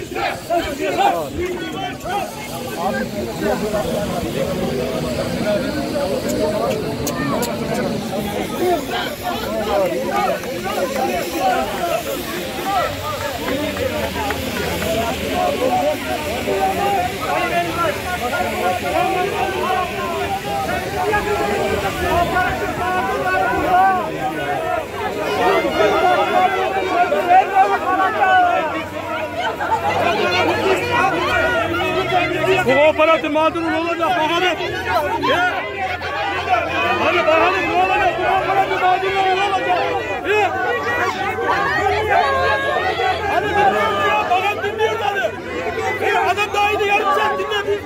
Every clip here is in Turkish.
Bu aparatı mağdurun olacak bakalım. Hadi bakalım ne olacak? Bu aparatı mağdurun olacak. Hadi bakalım dinliyoruz hadi. Adam daha iyi de yarım saat dinledi.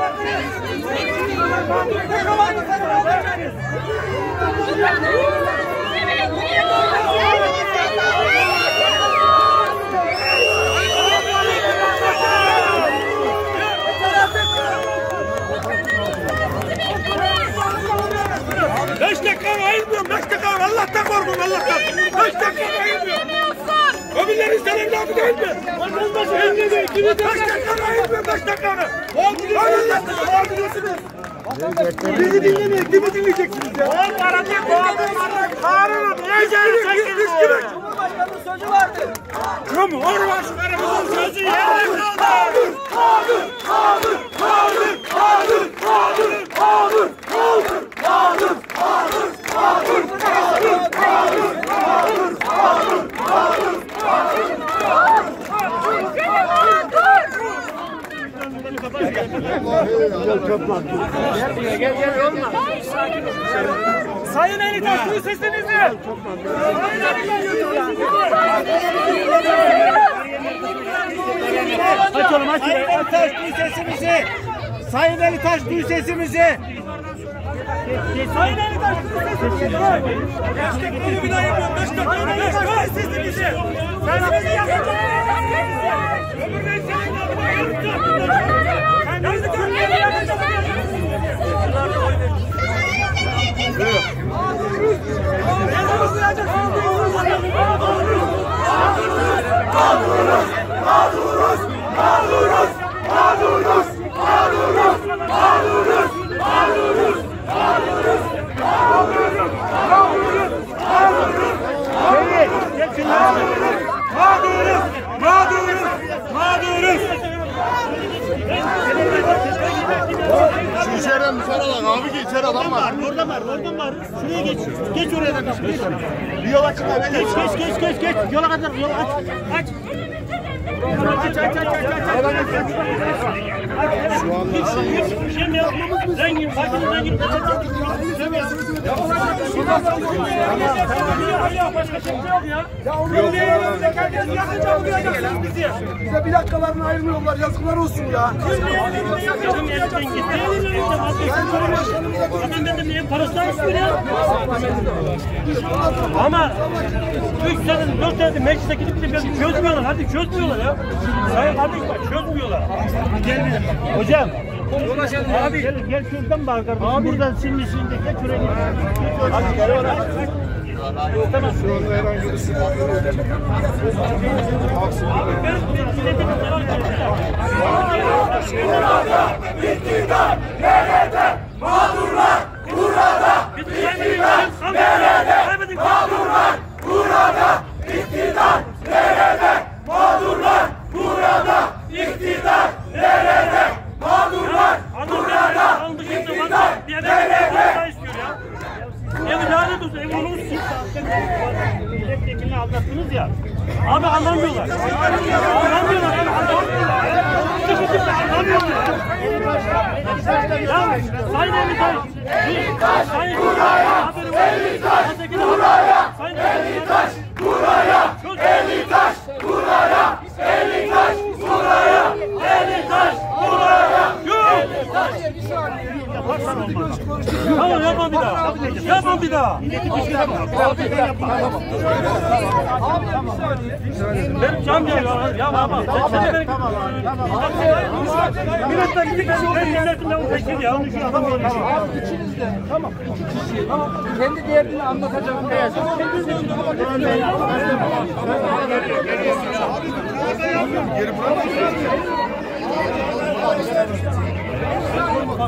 Allah'tan korkun Allah'tan. 5 dakika ayırmıyorum. Öbürleri sen evladı değil mi? Kaç dakika ayırmıyorum 5 dakikanı. Bağırıyorsunuz. Bizi dinlemeyin. Kimi dinleyeceksiniz ya? Bağırırım. Niye geri çekildin? Cumhurbaşkanı'nın sözü vardı. Cumhurbaşkanımızın sözü yerine kaldı. Gel olma. Sayın Elitaş duy sesinizi. Aç oğlum aç. Sayın Elitaş duy sesimizi. Sayın Elitaş duy sesimizi. Sayın Elitaş duy sesimizi. 5 dakika bile yapıyorum. 5 dakika duy sesimizi. Sesimizi yapın. Şu içeriden dışarı alın abi ki içeri adam var. Oradan var. Şuraya geç. Geç oraya da. Bir yol açın abi. Geç. Yola kadar yol aç. Aç. Şu anda Şimdi zengin, zengin. Başka şey yok ya. Bize bir dakikalarını ayırmıyorlar. Yazıklar olsun ya. Ama 3 senedir 4 senedir meclise gidip de çözmüyorlar. Hadi çözmüyorlar ya. Sayın kardeşim bak çözmüyorlar. Gel hocam. Abi gel şuradan bak kardeşim. Abi buradan şimdi geç şuraya git. Hadi gel oraya. Tamam. şu anda herhangi bir sıkıntı yok. Burada iktidar nerede? Mağdurlar burada. İktidar nerede? Mağdurlar burada. İktidar nerede? Mağdurlar burada. İktidar nerede? Mağdurlar burada. İktidar nerede? Evi lanet olsun, evi onu milletvekilini aldattınız ya. Abi anlamıyorlar. Anlamıyorlar. Ya Sayın Elitaş. Elitaş buraya. Elitaş buraya. Elitaş buraya. Elitaş buraya. Elitaş buraya. Elitaş buraya. Tamam yapma bir daha. Yapma bir daha. Ben cam geliyor. Ya baba. Milletten gidip ben milletimle uğraşır ya. Abi içinizde. Tamam. Kendi değerini anlatacağım. Geri bırakın.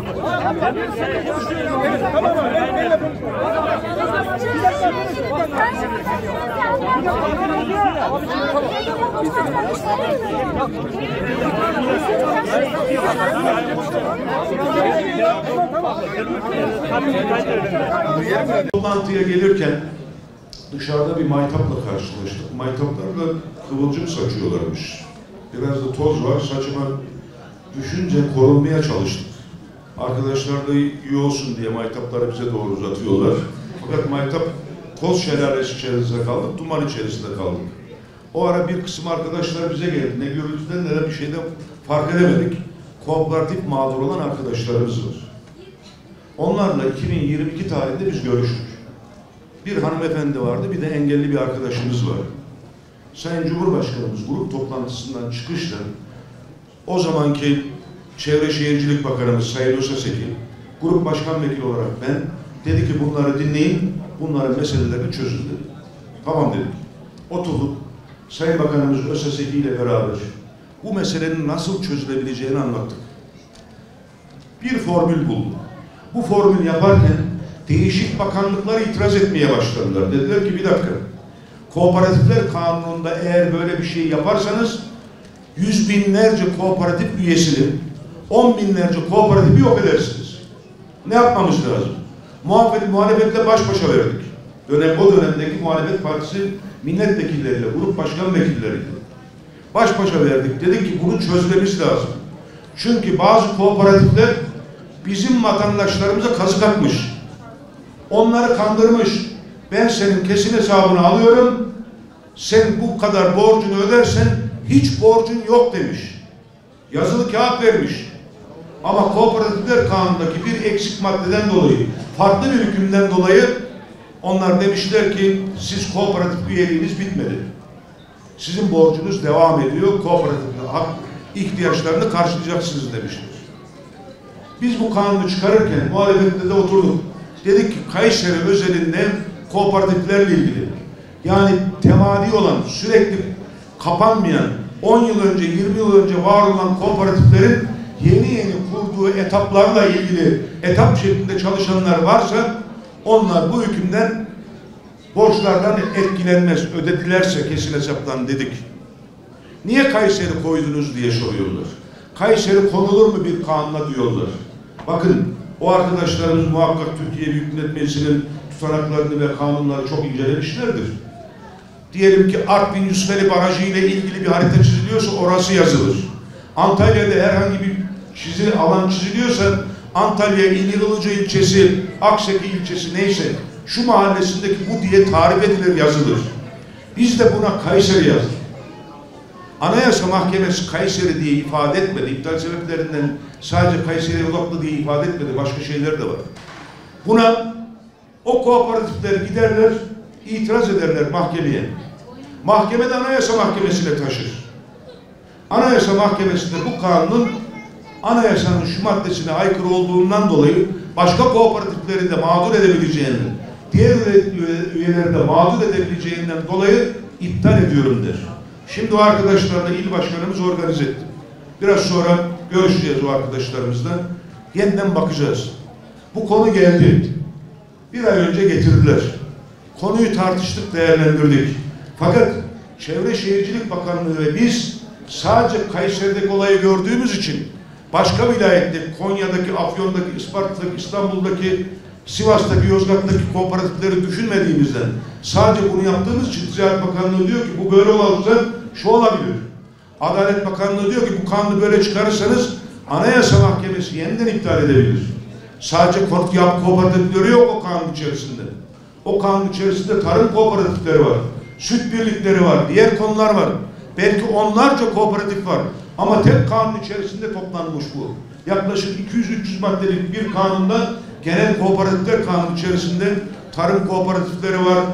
Toplantıya gelirken dışarıda bir maytapla karşılaştık. Maytaplar da kıvılcım saçıyorlarmış. Biraz da toz var. Saçıma düşünce korunmaya çalıştık. Arkadaşlar da iyi olsun diye maytapları bize doğru uzatıyorlar. Fakat maytap toz şelalesi içerisinde kaldık, duman içerisinde kaldık. O ara bir kısım arkadaşlar bize geldi. Ne gürültüden ne de bir şeyden fark edemedik. Kooperatif mağdur olan arkadaşlarımız var. Onlarla 2022 tarihinde biz görüştük. Bir hanımefendi vardı, bir de engelli bir arkadaşımız var. Sayın Cumhurbaşkanımız grup toplantısından çıkışta o zamanki Çevre Şehircilik Bakanımız Sayın Öseseki, grup başkan vekili olarak ben, dedi ki bunları dinleyin, bunların meselelerini çözün dedi. Tamam dedik. Oturduk. Sayın Bakanımız Öseseki ile beraber bu meselenin nasıl çözülebileceğini anlattık. Bir formül bulduk. Bu formül yaparken değişik bakanlıklar itiraz etmeye başladılar. Dediler ki bir dakika, Kooperatifler Kanunu'nda eğer böyle bir şey yaparsanız 100 binlerce kooperatif üyesini, 10 binlerce kooperatifi yok edersiniz. Ne yapmamız lazım? Muhalefetle baş başa verdik. O dönemdeki muhalefet partisi milletvekilleriyle, grup başkan vekilleriyle baş başa verdik. Dedik ki bunu çözmemiz lazım. Çünkü bazı kooperatifler bizim vatandaşlarımıza kazık atmış. Onları kandırmış. Ben senin kesin hesabını alıyorum. Sen bu kadar borcunu ödersen hiç borcun yok demiş. Yazılı kağıt vermiş. Ama Kooperatifler Kanunu'ndaki bir eksik maddeden dolayı, farklı bir hükümden dolayı onlar demişler ki siz kooperatif üyeliğiniz bitmedi. Sizin borcunuz devam ediyor. Kooperatifin hak ihtiyaçlarını karşılayacaksınız demişler. Biz bu kanunu çıkarırken muhalefette de oturduk. Dedik ki Kayseri özelinde kooperatiflerle ilgili, yani temadi olan, sürekli kapanmayan, 10 yıl önce, 20 yıl önce var olan kooperatiflerin yeni kurduğu etaplarla ilgili etap şeklinde çalışanlar varsa onlar bu hükümden, borçlardan etkilenmez, ödedilerse kesin hesaptan dedik. Niye Kayseri koydunuz diye soruyorlar. Kayseri konulur mu bir kanuna diyorlar. Bakın o arkadaşlarımız muhakkak Türkiye Büyük Millet Meclisi'nin tutanaklarını ve kanunları çok incelemişlerdir. Diyelim ki Artvin Yusufeli Barajı ile ilgili bir harita çiziliyorsa orası yazılır. Antalya'da herhangi bir alan çiziliyorsa Antalya İl Ilıca ilçesi, Akseki ilçesi neyse şu mahallesindeki bu diye tarif edilir, yazılır. Biz de buna Kayseri yazdık. Anayasa Mahkemesi Kayseri diye ifade etmedi. İptal sebeplerinden sadece Kayseri'ye odaklı diye ifade etmedi. Başka şeyler de var. Buna o kooperatifler giderler, itiraz ederler mahkemeye. Mahkeme de Anayasa Mahkemesi'ne taşır. Anayasa Mahkemesi'nde bu kanunun anayasanın şu maddesine aykırı olduğundan dolayı başka kooperatifleri de mağdur edebileceğinden, diğer üyeleri de mağdur edebileceğinden dolayı iptal ediyorum der. Şimdi o arkadaşlarla il başkanımız organize etti. Biraz sonra görüşeceğiz o arkadaşlarımızla. Yeniden bakacağız. Bu konu geldi. Bir ay önce getirdiler. Konuyu tartıştık, değerlendirdik. Fakat Çevre Şehircilik Bakanlığı ve biz sadece Kayseri'deki olayı gördüğümüz için başka vilayette, Konya'daki, Afyon'daki, Isparta'daki, İstanbul'daki, Sivas'taki, Yozgat'taki kooperatifleri düşünmediğimizden sadece bunu yaptığımız için Ticaret Bakanlığı diyor ki bu böyle olursa şu olabilir. Adalet Bakanlığı diyor ki bu kanunu böyle çıkarırsanız Anayasa Mahkemesi yeniden iptal edebilir. Sadece kooperatifleri yok o kanun içerisinde. O kanun içerisinde tarım kooperatifleri var, süt birlikleri var, diğer konular var. Belki onlarca kooperatif var. Ama tek kanun içerisinde toplanmış bu. Yaklaşık 200-300 maddelik bir kanunda genel kooperatifler kanunu içerisinde tarım kooperatifleri var,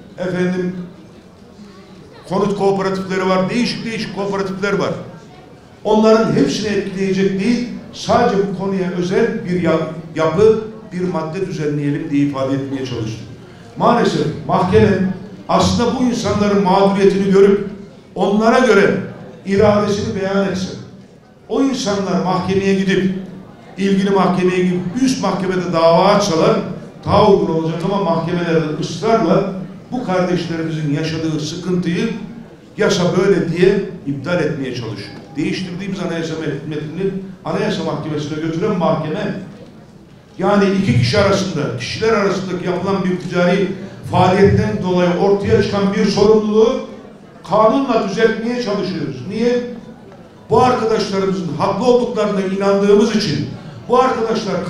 konut kooperatifleri var, değişik kooperatifler var. Onların hepsini etkileyecek değil, sadece bu konuya özel bir yapı, bir madde düzenleyelim diye ifade etmeye çalıştım. Maalesef mahkeme aslında bu insanların mağduriyetini görüp onlara göre iradesini beyan etse, o insanlar mahkemeye gidip ilgili mahkemeye gibi üst mahkemede dava açsalar daha uygun olacak ama mahkemelerde ısrarla bu kardeşlerimizin yaşadığı sıkıntıyı yasa böyle diye iptal etmeye çalışıyor. Değiştirdiğimiz anayasa metnini anayasa mahkemesine götüren mahkeme, yani iki kişi arasında, kişiler arasındaki yapılan bir ticari faaliyetten dolayı ortaya çıkan bir sorumluluğu kanunla düzeltmeye çalışıyoruz. Niye? Bu arkadaşlarımızın haklı olduklarına inandığımız için, bu arkadaşların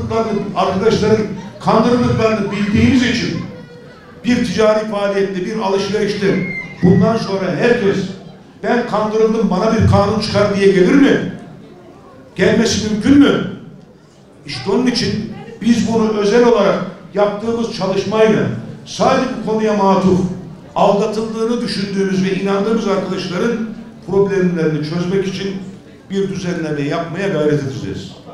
kandırıldıklarını bildiğimiz için bir ticari faaliyette, bir alışverişte bundan sonra herkes ben kandırıldım bana bir kanun çıkar diye gelir mi? Gelmesi mümkün mü? İşte onun için biz bunu özel olarak yaptığımız çalışmayla sadece bu konuya matuf aldatıldığını düşündüğümüz ve inandığımız arkadaşların problemlerini çözmek için bir düzenleme yapmaya gayret edeceğiz.